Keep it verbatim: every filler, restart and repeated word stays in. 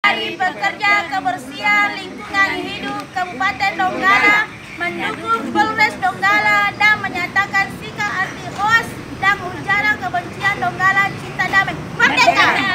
Hari Pekerja Kebersihan Lingkungan Hidup Kabupaten Donggala mendukung Polres Donggala